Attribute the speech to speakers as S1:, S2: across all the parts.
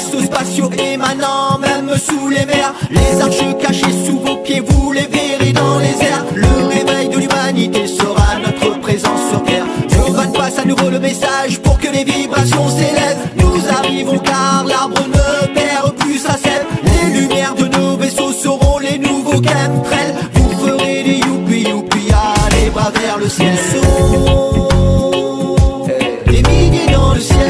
S1: vaisseaux spatiaux émanant même sous les mers. Les arches cachées sous vos pieds, vous les verrez dans les airs. Le réveil de l'humanité sera notre présence sur terre. Giovanni passe à nouveau le message pour que les vibrations s'élèvent. Nous arrivons car l'arbre ne perd plus sa sève. Les lumières de nos vaisseaux seront les nouveaux chemtrails. Vous ferez des youpi youpi, allez bras vers le ciel. Des milliers dans le ciel.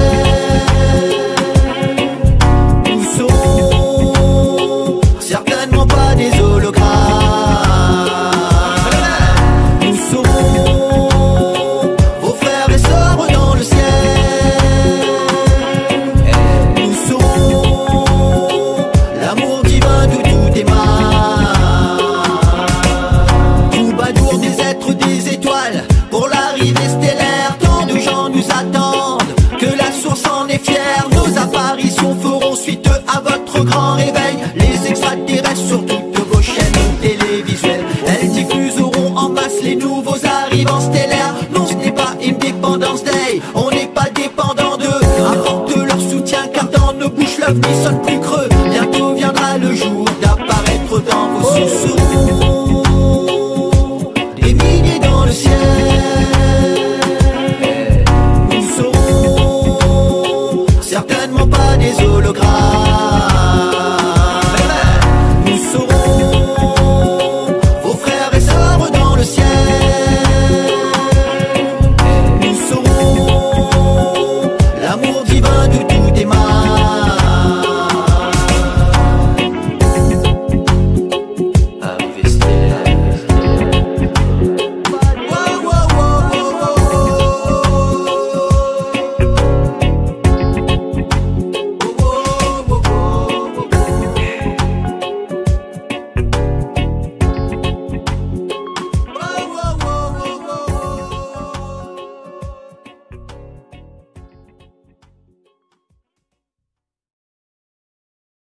S1: Nous serons certainement pas des hologrammes. Nous serons vos frères et sœurs dans le ciel. Nous serons l'amour divin d'où tout émane. Troubadours des êtres des étoiles, pour l'arrivée stellaire, tant de gens nous attendent, que la source en est fière. Nos apparitions feront suite à votre grand réveil. Les extraterrestres sur toutes vos chaînes télévisuelles, elles diffuseront en masse les nouveaux arrivants stellaires. Non, ce n'est pas Independence Day, on n'est pas dépendant d'eux. Apporte leur soutien car dans nos bouches l'œuf n'y sonne plus